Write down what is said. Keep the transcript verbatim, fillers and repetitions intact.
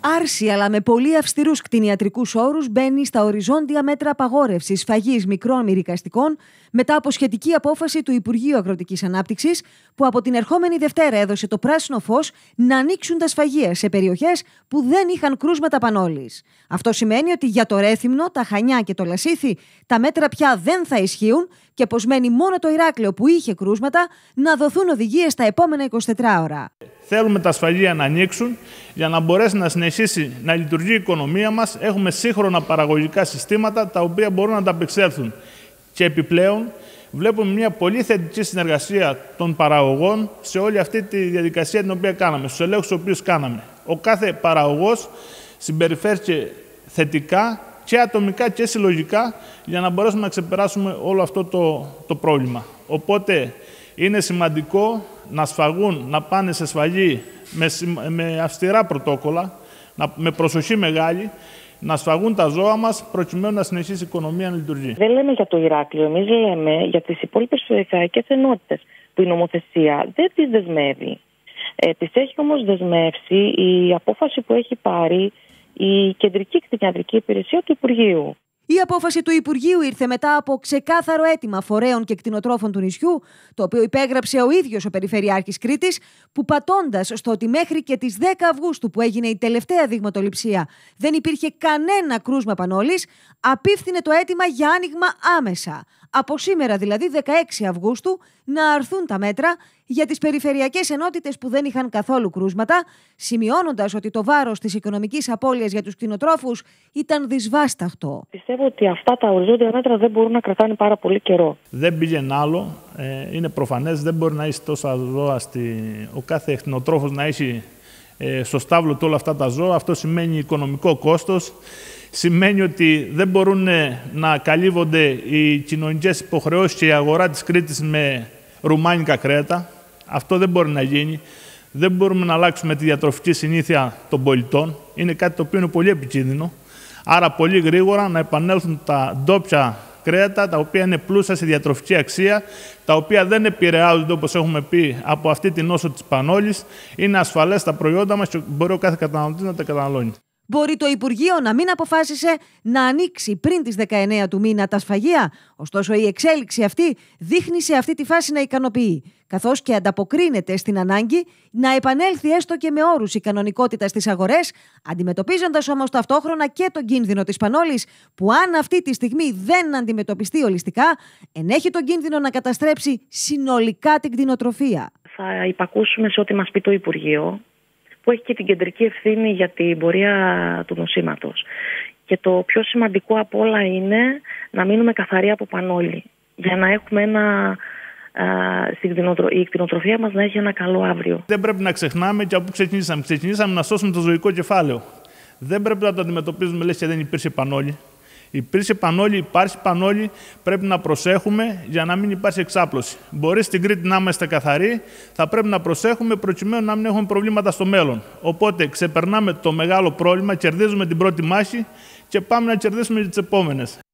Άρση, αλλά με πολύ αυστηρούς κτηνιατρικούς όρους, μπαίνει στα οριζόντια μέτρα απαγόρευσης σφαγής μικρών μυρικαστικών μετά από σχετική απόφαση του Υπουργείου Αγροτικής Ανάπτυξης, που από την ερχόμενη Δευτέρα έδωσε το πράσινο φως να ανοίξουν τα σφαγεία σε περιοχές που δεν είχαν κρούσματα πανόλης. Αυτό σημαίνει ότι για το Ρέθυμνο, τα Χανιά και το Λασίθι τα μέτρα πια δεν θα ισχύουν και πως μένει μόνο το Ηράκλειο που είχε κρούσματα να δοθούν οδηγίες τα επόμενα εικοσιτέσσερις ώρα. Θέλουμε τα σφαγεία να ανοίξουν για να μπορέσει να συνεχίσει να λειτουργεί η οικονομία μας. Έχουμε σύγχρονα παραγωγικά συστήματα τα οποία μπορούν να ανταπεξέλθουν. Και επιπλέον βλέπουμε μια πολύ θετική συνεργασία των παραγωγών σε όλη αυτή τη διαδικασία την οποία κάναμε, στους ελέγχους τους οποίους κάναμε. Ο κάθε παραγωγός συμπεριφέρθηκε θετικά και ατομικά και συλλογικά για να μπορέσουμε να ξεπεράσουμε όλο αυτό το, το πρόβλημα. Οπότε είναι σημαντικό να σφαγούν, να πάνε σε σφαγή με, με αυστηρά πρωτόκολλα, να, με προσοχή μεγάλη, να σφαγούν τα ζώα μας προκειμένου να συνεχίσει η οικονομία να λειτουργεί. Δεν λέμε για το Ηράκλειο, εμείς λέμε για τις υπόλοιπες περιφερειακές ενότητες που η νομοθεσία δεν τις δεσμεύει. Ε, τις έχει όμως δεσμεύσει η απόφαση που έχει πάρει η Κεντρική Κτηνιατρική Υπηρεσία του Υπουργείου. Η απόφαση του Υπουργείου ήρθε μετά από ξεκάθαρο αίτημα φορέων και κτηνοτρόφων του νησιού, το οποίο υπέγραψε ο ίδιος ο Περιφερειάρχης Κρήτης, που πατώντας στο ότι μέχρι και τις δέκα Αυγούστου, που έγινε η τελευταία δειγματοληψία, δεν υπήρχε κανένα κρούσμα πανόλης, απίφθινε το αίτημα για άνοιγμα άμεσα. Από σήμερα, δηλαδή δεκαέξι Αυγούστου, να αρθούν τα μέτρα για τις περιφερειακές ενότητες που δεν είχαν καθόλου κρούσματα, σημειώνοντας ότι το βάρος της οικονομικής απώλειας για τους κτηνοτρόφους ήταν δυσβάσταχτο. Πιστεύω ότι αυτά τα οριζόντια μέτρα δεν μπορούν να κρατάνε πάρα πολύ καιρό. Δεν πήγαινε άλλο. Ε, είναι προφανές, δεν μπορεί να έχει τόσα ζώα. Στη... Ο κάθε κτηνοτρόφος να έχει ε, στο στάβλο του όλα αυτά τα ζώα. Αυτό σημαίνει οικονομικό κόστος. Σημαίνει ότι δεν μπορούν να καλύβονται οι κοινωνικές υποχρεώσεις και η αγορά της Κρήτης με ρουμάνικα κρέατα. Αυτό δεν μπορεί να γίνει. Δεν μπορούμε να αλλάξουμε τη διατροφική συνήθεια των πολιτών. Είναι κάτι το οποίο είναι πολύ επικίνδυνο. Άρα πολύ γρήγορα να επανέλθουν τα ντόπια κρέατα, τα οποία είναι πλούσια σε διατροφική αξία, τα οποία δεν επηρεάζονται, όπως έχουμε πει, από αυτή την νόσο της πανόλης. Είναι ασφαλές τα προϊόντα μας και μπορεί ο κάθε καταναλωτής να τα καταναλώνει. Μπορεί το Υπουργείο να μην αποφάσισε να ανοίξει πριν τις δεκαεννέα του μήνα τα σφαγεία, ωστόσο η εξέλιξη αυτή δείχνει σε αυτή τη φάση να ικανοποιεί, καθώς και ανταποκρίνεται στην ανάγκη να επανέλθει έστω και με όρους η κανονικότητα στις αγορές, αντιμετωπίζοντας όμως ταυτόχρονα και τον κίνδυνο της πανόλης, που αν αυτή τη στιγμή δεν αντιμετωπιστεί ολιστικά, ενέχει τον κίνδυνο να καταστρέψει συνολικά την κτηνοτροφία. Θα υπακούσουμε σε ό,τι μας πει το Υπουργείο, που έχει και την κεντρική ευθύνη για την πορεία του νοσήματος. Και το πιο σημαντικό από όλα είναι να μείνουμε καθαροί από πανόλη, για να έχουμε ένα, α, η κτηνοτροφία μας να έχει ένα καλό αύριο. Δεν πρέπει να ξεχνάμε και από πού ξεκινήσαμε. Ξεκινήσαμε να σώσουμε το ζωικό κεφάλαιο. Δεν πρέπει να το αντιμετωπίζουμε λες και δεν υπήρξε πανόλη. Υπήρξε πανόλη, υπάρχει πανόλη, πρέπει να προσέχουμε για να μην υπάρχει εξάπλωση. Μπορεί στην Κρήτη να είμαστε καθαροί, θα πρέπει να προσέχουμε προκειμένου να μην έχουμε προβλήματα στο μέλλον. Οπότε ξεπερνάμε το μεγάλο πρόβλημα, κερδίζουμε την πρώτη μάχη και πάμε να κερδίσουμε τις επόμενες.